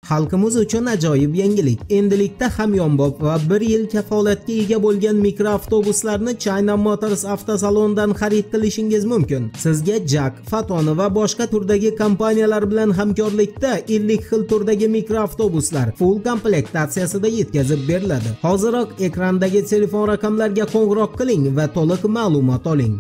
Xalqimiz uchun ajoyib yangilik. Endilikda hamyonbop va 1 yil kafolatga ega bo'lgan mikroavtobuslarni China Motors avtosalonidan xarid qilishingiz mumkin. Sizga JAC, Foton va boshqa turdagi kompaniyalar bilan hamkorlikda 50 xil turdagi mikroavtobuslar full komplektatsiyasida yetkazib beriladi. Hoziroq ekrandagi telefon raqamlariga qo'ng'iroq qiling va to'liq ma'lumot oling.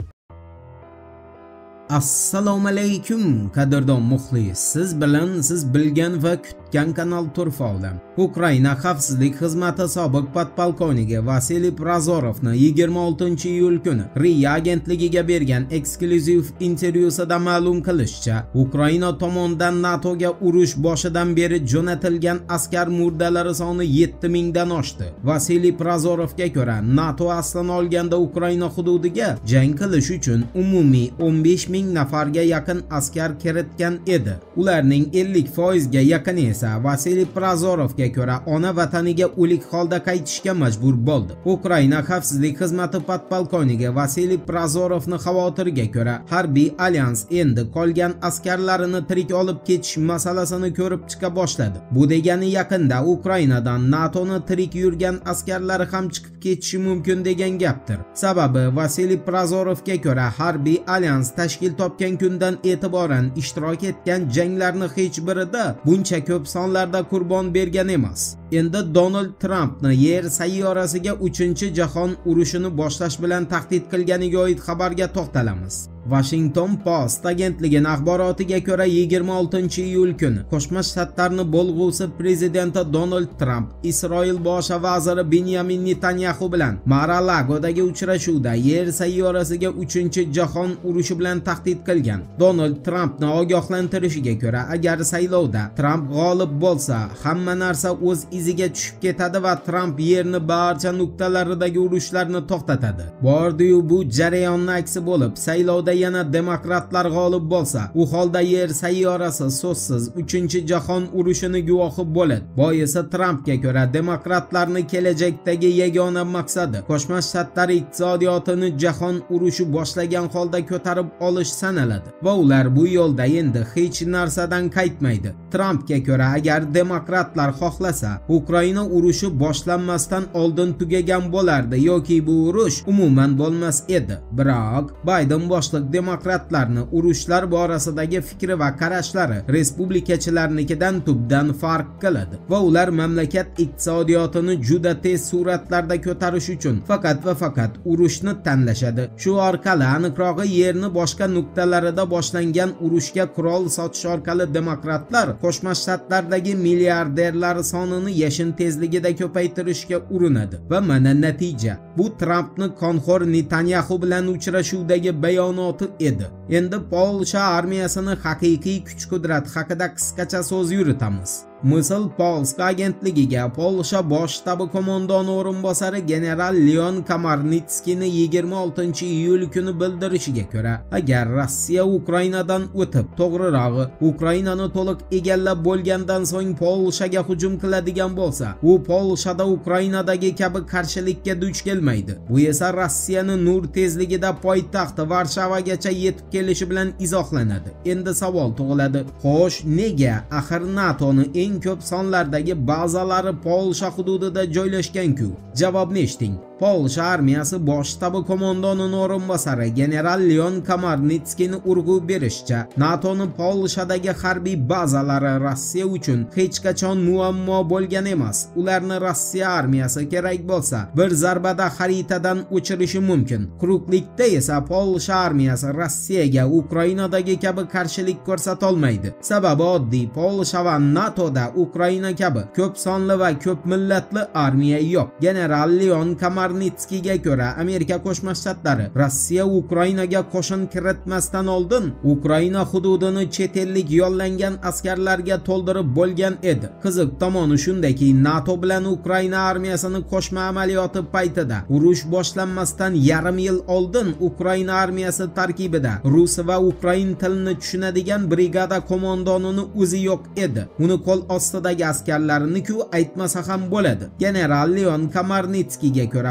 Assalomu alaykum qadrdon muxlis. Siz bilan siz bilgan va kutgan kanal Turfolda. Ukraina xavfsizlik xizmati sobiq podpolkovniki Vasiliy Prazorovni 26-iyul kuni RIA agentligiga bergan eksklyuziv intervyusida ma'lum qilishicha, Ukraina tomonidan NATOga urush boshidan beri jo'natilgan askar murdalari soni 7000 dan oshdi. Vasiliy Prazorovga ko'ra, NATO aslini olganda Ukraina hududiga jang qilish uchun umumiy 15000 nafarga yaqin askar kiritgan edi. Ularning 50% ga yaqini esa Vasiliy Prazorovga ko'ra ona vataniga o'lik holda qaytishga majbur bo'ldi. Ukraina xavfsizlik xizmati podpolkovniki Vasiliy Prazorovni xavotirga ko'ra, harbiy alyans endi qolgan askarlarini tirik olib ketish masalasini ko'rib chiqa boshladi. Bu degani yaqinda Ukrainadan NATOni tirik yurgan askarlari ham chiqib ketishi mumkin degan gapdir. Sababi Vasiliy Prazorovga ko'ra, harbiy alyans tashkil topgan kundan e'tiboran ishtirok etgan janglarni hech birida buncha ko'p sonlarda qurbon bergan emas. Endi Donald Trampni yer sayyorasiga 3-jahon urushini boshlash bilan tahdid qilganiga oid xabarga to'xtalamiz. Washington Post agentligining axborotiga ko'ra 26-iyul kuni Qo'shma Shtatlarning bo'lg'usi prezidenti Donald Trump Isroil bosh vaziri Benjamin Netanyahu bilan Mar-a-Lagodagi uchrashuvda yer sayyorasiga 3-jahon urushi bilan tahdid qilgan. Donald Trampni ogohlantirishiga ko'ra, agar saylovda Trump g'olib bo'lsa, hamma narsa o'z iziga tushib ketadi va Trump yerni barcha nuqtalaridagi urushlarni to'xtatadi. Bordi-yu bu jarayonning aksi bo'lib, saylovda yana demokratlar g'olib bo'lsa, u holda yer sayyorasi so'zsiz 3-jahon urushini guvohi bo'ladi. Boisi Trampga ko'ra, demokratlarning kelajakdagi yagona maqsadi Qo'shma Shtatlar iqtisodiyotini jahon urushi boshlagan holda ko'tarib olish sanaladi va ular bu yo'lda endi hech narsadan qaytmaydi. Trampga ko'ra, agar demokratlar xohlasa, Ukraina urushi boshlanmasdan oldin tugagan bo'lardi yoki bu urush umuman bo'lmas edi. Biroq Bayden boshliq demokratlarni urushlar borasidagi fikri va qarashlari respublikachilarnikidan tubdan farq qiladi va ular mamlakat iqtisodiyotini juda tez sur'atlarda ko'tarish uchun faqat va faqat urushni tanlashadi. Shu orqali aniqrog'i yerni boshqa nuqtalarida boshlangan urushga qurol sotish orqali demokratlar Qo'shma Shtatlardagi milliarderlar sonini yashin tezligida ko'paytirishga urinadi va mana natija. Bu Trampning qonxo'r Netanyahu bilan uchrashuvdagi bayonoti edi. Endi Polsha armiyasini haqiqiy kuch-qudrat haqida qisqacha so'z yuritamiz. Misl Polska agentligiga Polsha bosh shtabi qo'mondoni o'rinbosari general Leon Kamarnitskiyni 26-iyul kuni bildirishiga ko'ra, agar Rossiya Ukrainadan o'tib, to'g'rirog'i Ukrainani to'liq egallab bo'lgandan so'ng Polshaga hujum qiladigan bo'lsa, u Polshada Ukrainadagi kabi qarshilikka duch kelmaydi. Bu esa Rossiyaning nur tezligida poytaxti Varshavaga yetib kelishi bilan izohlanadi. Endi savol tug'iladi. Xo'sh, nega axir NATOning eng ko'p sonlardagi bazalari Polsha hududida joylashgan-ku? Javobni eshiting. Polsha armiyasi bosh shtabi qo'mondonining o'rinbosari general Leon Kamarnitskiyni urg'u berishicha, NATOning Polshadagi harbiy bazalari Rossiya uchun hech qachon muammo bo'lgan emas. Ularni Rossiya armiyasi kerak bo'lsa, bir zarbada xaritadan o'chirishi mumkin. Quruqlikda esa Polsha armiyasi Rossiyaga Ukrainadagi kabi qarshilik ko'rsata olmaydi. Sababi oddiy, Polsha va NATOda Ukraina kabi ko'p sonli va ko'p millatli armiya yo'q. General Leon Kamarnitskiyga ko'ra, Amerika Qo'shma Shtatlari Rossiya Ukrainaga qo'shin kiritmasdan oldin Ukraina hududini chet ellik yollangan askarlarga to'ldirib bo'lgan edi. Qiziq tomoni shundaki, NATO bilan Ukraina armiyasini qo'shma amaliyoti paytida urush boshlanmasdan yarim yil oldin Ukraina armiyasi tarkibida rus va ukrain tilini tushunadigan brigada qo'mondonining o'zi yo'q edi. Uni qo'l ostidagi askarlarini-ku aytmasa ham bo'ladi. General Leon Kamarnitskiyga ko'ra,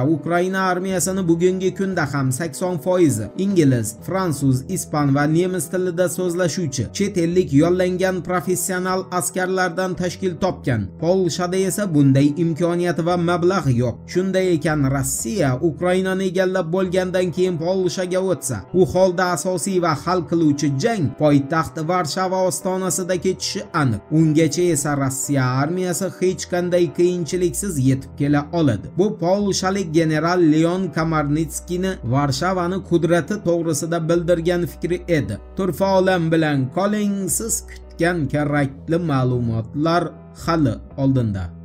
Ukraina armiyasini bugungi kunda ham 80% ingliz, fransuz, ispan va nemis tilida so'zlashuvchi chet ellik yollangan professional askarlardan tashkil topgan. Polshada esa bunday imkoniyat va mablag' yo'q. Shunday ekan, Rossiya Ukrainani egallab bo'lgandan keyin Polshaga o'tsa, u holda asosiy va hal qiluvchi jang poytaxt Varshava ostonasida kechishi aniq. Ungacha esa Rossiya armiyasi hech qanday qiyinchiliksiz yetib kela oladi. Bu polshalik general Leon Kamarnitskiyni Varshavani qudrati to'g'risida bildirgan fikri edi. Turfa olam bilan qoling, siz kutgan kerakli ma'lumotlar hali oldinda.